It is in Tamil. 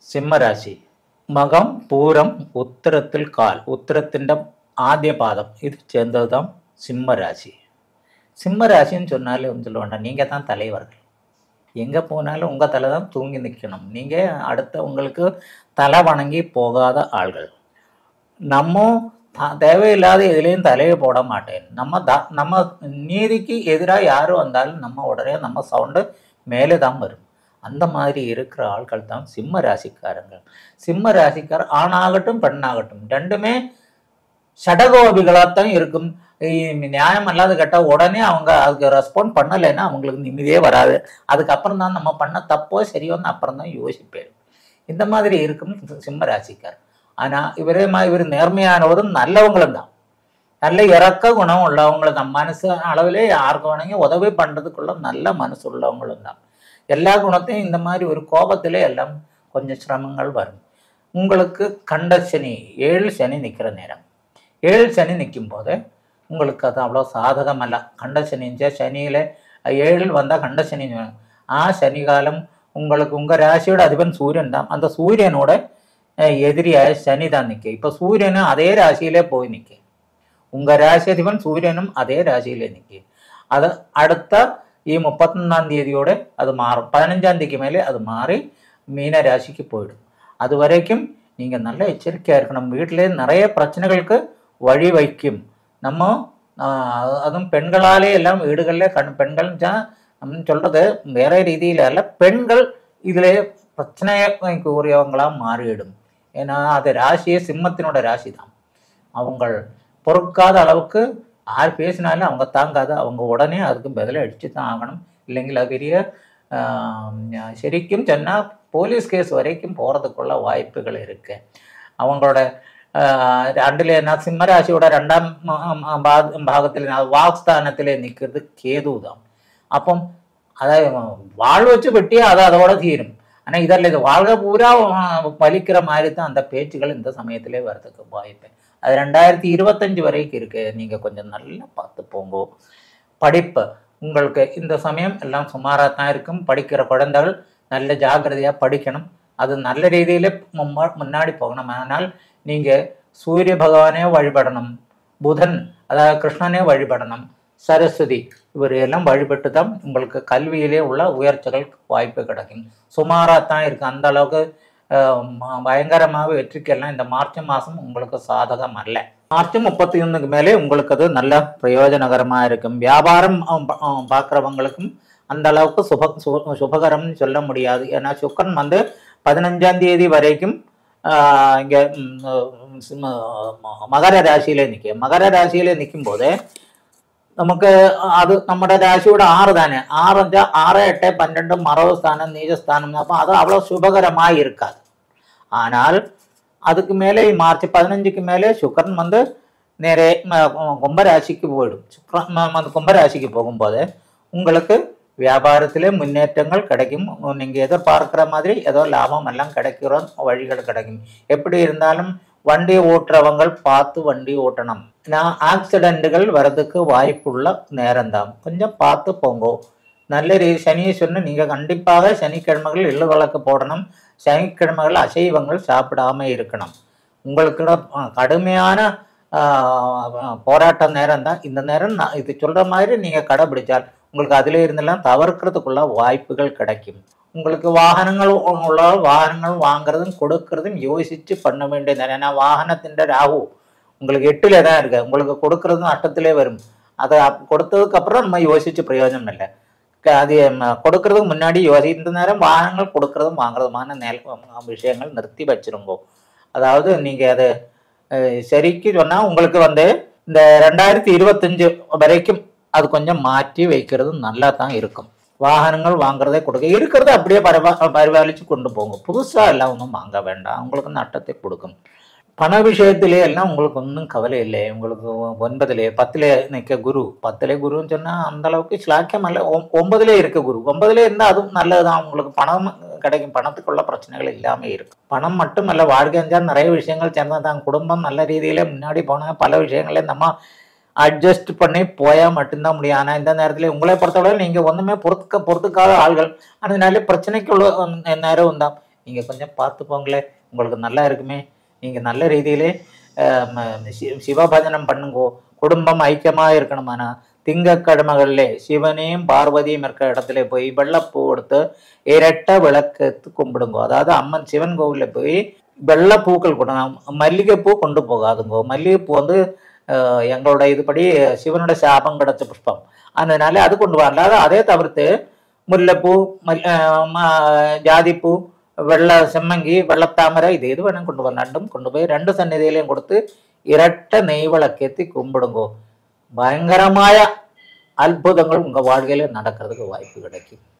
സിംഹരാശി മകം പൂരം ഉത്തരത്തിൽ കാൽ ഉത്തരത്തിൻ്റെ ஆதிய பாதம் இது சேர்ந்தது தான் சிம்ம ராசி. சிம்ம ராசின்னு சொன்னாலே சொல்லுவாங்க, நீங்கள் தான் தலைவர்கள். எங்கே போனாலும் உங்கள் தலை தான் தூங்கி நிற்கணும். நீங்கள் அடுத்த உங்களுக்கு தலை வணங்கி போகாத ஆள்கள். நம்ம தேவையில்லாத எதுலேயும் தலையை போட மாட்டேன். நம்ம நீதிக்கு எதிராக யார் வந்தாலும் நம்ம உடனே நம்ம சவுண்டு மேலே தான் வரும். அந்த மாதிரி இருக்கிற ஆட்கள் தான் சிம்ம ராசிக்காரங்கள். சிம்ம ராசிக்காரர் ஆணாகட்டும் பெண்ணாகட்டும் ரெண்டுமே சடகோபிகளாகத்தான் இருக்கும். நியாயம் அல்லாத கேட்டால் உடனே அவங்க அதுக்கு ரெஸ்பாண்ட் பண்ணலைன்னா அவங்களுக்கு நிம்மதியே வராது. அதுக்கப்புறம் தான் நம்ம பண்ண தப்போ சரியோன்னு அப்புறம் தான் யோசிப்பேன். இந்த மாதிரி இருக்கும் சிம்ம ராசிக்கார். ஆனால் இவர் நேர்மையானவரும் நல்லவங்களும் தான். நல்ல இறக்க குணம் உள்ளவங்களும் தான். மனசு அளவிலே யாருக்கு வேணுங்க உதவி பண்ணுறதுக்குள்ள நல்ல மனசு உள்ளவங்களும் தான். எல்லா குணத்தையும் இந்த மாதிரி ஒரு கோபத்திலே எல்லாம் கொஞ்சம் சிரமங்கள் வரும். உங்களுக்கு கண்ட சனி 7 சனி நிற்கிற நேரம். 7 சனி நிற்கும் போது உங்களுக்கு அது அவ்வளோ சாதகமல்ல. கண்ட சனிஞ்ச சனியில் 7 வந்தால் கண்ட சனி. சனி காலம் உங்களுக்கு உங்கள் ராசியோட அதிபன் சூரியன் தான். அந்த சூரியனோட எதிரியாக சனி தான் நிற்க. இப்போ சூரியனும் அதே ராசியிலே போய் நிற்க. உங்கள் ராசி அதிபன் சூரியனும் அதே ராசியிலே நிற்க. அது அடுத்த 31ஆம் தேதியோட அது மாறும். 15ஆம் தேதிக்கு மேலே அது மாறி மீன ராசிக்கு போயிடும். அது வரைக்கும் நீங்கள் நல்ல எச்சரிக்கையாக இருக்கணும். வீட்டிலே நிறைய பிரச்சனைகளுக்கு வழி வைக்கும். நம்ம அதுவும் பெண்களாலே எல்லாம் வீடுகளில் பெண்கள் நம்ம சொல்கிறது வேற ரீதியில் அல்ல. பெண்கள் இதிலே பிரச்சனைக்கு உரியவங்களாக மாறிவிடும். ஏன்னா அது ராசியே சிம்மத்தினோட ராசி தான். அவங்க பொறுக்காத அளவுக்கு யார் பேசினாலும் அவங்க தாங்காது. அவங்க உடனே அதுக்கு பதிலை அடித்து தான் ஆகணும். இல்லைங்களா பெரிய சரிக்கும் சொன்னால் போலீஸ் கேஸ் வரைக்கும் போகிறதுக்குள்ள வாய்ப்புகள் இருக்கு. அவங்களோட ரெண்டுல நான் சிம்மராசியோட 2ஆம் பாகத்தில் வாக்ஸ்தானத்திலே நிற்கிறது கேது தான். அப்போ அதை வாழ் வச்சு வெட்டியே அதோட தீரும். ஆனால் இதில் இது வாழ்க பூரா பலிக்கிற மாதிரி தான் அந்த பேச்சுகள் இந்த சமயத்திலே வர்றதுக்கு வாய்ப்பு. அது 2025 வரைக்கும் இருக்கு. நீங்கள் கொஞ்சம் நல்லா பார்த்து போங்க. படிப்பு உங்களுக்கு இந்த சமயம் எல்லாம் சுமாராக தான் இருக்கும். படிக்கிற குழந்தைகள் நல்ல ஜாக்கிரதையாக படிக்கணும். அது நல்ல ரீதியில் முன்னாடி போகணும். ஆனால் நீங்கள் சூரிய பகவானே வழிபடணும். புதன் அதாவது கிருஷ்ணனே வழிபடணும். சரஸ்வதி இவரையெல்லாம் வழிபட்டு தான் உங்களுக்கு கல்வியிலே உள்ள உயர்ச்சிகள் வாய்ப்பு கிடைக்கும். சுமாராக தான் இருக்குது. அந்த அளவுக்கு பயங்கரமாக வெற்றிக்கெல்லாம் இந்த மார்ச் மாதம் உங்களுக்கு சாதகம் அல்ல. மார்ச் 31க்கு மேலே உங்களுக்கு அது நல்ல பிரயோஜனகரமாக இருக்கும். வியாபாரம் பார்க்குறவங்களுக்கும் அந்த அளவுக்கு சுபகரம்னு சொல்ல முடியாது. ஏன்னா சுக்கரன் 15ஆம் தேதி வரைக்கும் இங்கே மகர ராசியிலே நிற்க. மகர ராசியிலே நிற்கும் போது നമുക്ക് അത് നമ്മുടെ രാശിയുടെ 6 தானே. 6 6 8 12 மரவு ஸ்தானம் நீஜஸ்தானம். அப்போ அது அவ்வளோ சுபகரமாக இருக்காது. ஆனால் அதுக்கு மேலே மார்ச் 15க்கு மேலே சுக்கரன் நேரே கும்பராசிக்கு போயிடும். சுக்கரன் கும்பராசிக்கு போகும்போது உங்களுக்கு வியாபாரத்திலே முன்னேற்றங்கள் கிடைக்கும். நீங்கள் எதிர்பார்க்குற மாதிரி ஏதோ லாபம் எல்லாம் கிடைக்கிற வழிகள் கிடைக்கும். எப்படி இருந்தாலும் வண்டி ஓட்டுறவங்க பார்த்து வண்டி ஓட்டணும். ஆக்சிடென்ட்டுகள் வர்றதுக்கு வாய்ப்புள்ள நேரம்தான். கொஞ்சம் பார்த்து போங்க. நல்ல சனியை சொன்ன நீங்கள் கண்டிப்பாக சனிக்கிழமைகள் எள்ளு விளக்கு போடணும். சனிக்கிழமைகள் அசைவங்கள் சாப்பிடாம இருக்கணும். உங்களுக்கு கடுமையான போராட்ட நேரம் தான் இந்த நேரம். இது சொல்கிற மாதிரி நீங்கள் கடைபிடிச்சால் உங்களுக்கு அதில் இருந்தெல்லாம் தவிர்க்கிறதுக்குள்ள வாய்ப்புகள் கிடைக்கும். உங்களுக்கு வாகனங்கள் உள்ள வாகனங்கள் வாங்குறதும் கொடுக்கறதும் யோசித்து பண்ண வேண்டியது. ஏன்னா வாகனத்தின் ராகு உங்களுக்கு 8ல் தான் இருக்குது. உங்களுக்கு கொடுக்கறதும் அட்டத்திலே வரும். அதை கொடுத்ததுக்கப்புறம் நம்ம யோசித்து பிரயோஜனம் இல்லை. அது கொடுக்கறதுக்கு முன்னாடி இந்த நேரம் வாகனங்கள் கொடுக்கறதும் வாங்குறதுமான விஷயங்கள் நிறுத்தி வச்சிருங்கோ. அதாவது நீங்கள் அதை சரிக்கு சொன்னால் உங்களுக்கு இந்த 2025 வரைக்கும் அது கொஞ்சம் மாற்றி வைக்கிறது நல்லா தான் இருக்கும். வாகனங்கள் வாங்குறதே கொடுக்க இருக்கிறத அப்படியே பரிபாலித்து கொண்டு போங்க. புதுசாக எல்லாம் ஒன்றும் வாங்க வேண்டாம். உங்களுக்கு நட்டத்தை கொடுக்கும். பண விஷயத்திலே எல்லாம் உங்களுக்கு ஒன்றும் கவலை இல்லை. உங்களுக்கு 9லே 10லே நிற்க குரு. 10லே குருன்னு சொன்னால் அந்த அளவுக்கு ஸ்லாக்கியம் அல்ல. 9லே இருக்க குரு. 9லே இருந்தால் அதுவும் நல்லது தான். உங்களுக்கு பணம் கிடைக்கும். பணத்துக்குள்ள பிரச்சனைகள் இல்லாமல் இருக்கும். பணம் மட்டுமல்ல, வாழ்க்கை நிறைய விஷயங்கள் சேர்ந்தால் தான். குடும்பம் நல்ல ரீதியிலே முன்னாடி போனால் பல விஷயங்களே நம்ம அட்ஜஸ்ட் பண்ணி போயால் மட்டும்தான் முடியும். ஆனால் இந்த நேரத்தில் உங்களை பொறுத்தவரை நீங்கள் ஒன்றுமே பொறுத்துக்காத ஆள்கள். அதனால பிரச்சனைக்கு உள்ள நேரம் தான். நீங்கள் கொஞ்சம் பார்த்து போங்களே, உங்களுக்கு நல்லா இருக்குமே. நீங்கள் நல்ல ரீதியிலே சிவபஜனம் பண்ணுங்கோ. குடும்பம் ஐக்கியமாக இருக்கணுமானா திங்கக்கிழமைகளிலே சிவனையும் பார்வதியும் இருக்கிற இடத்துல போய் வெள்ளைப்பூ எடுத்து இரட்டை விளக்கத்து கும்பிடுங்கோ. அதாவது அம்மன் சிவன் கோவிலில் போய் வெள்ளை பூக்கள் கொண்டு, மல்லிகைப்பூ கொண்டு போகாதுங்கோ. மல்லிகைப்பூ வந்து எங்களோட இதுபடி சிவனோட சாபம் கிடைச்ச புஷ்பம், அதனால அது கொண்டு வரல. அதே தவிர்த்து முல்லைப்பூ, ஜாதிப்பூ, வெள்ளை செம்மங்கி, வெள்ளத்தாமரை, இது வேணும் கொண்டு வரலாம். ரெண்டும் கொண்டு போய் 2 சந்நிதியிலையும் கொடுத்து இரட்டை நெய் விளக்கேற்றி கும்பிடுங்கோ. பயங்கரമായ அற்புதங்கள் உங்கள் வாழ்க்கையில் நடக்கிறதுக்கு வாய்ப்பு கிடைக்கும்.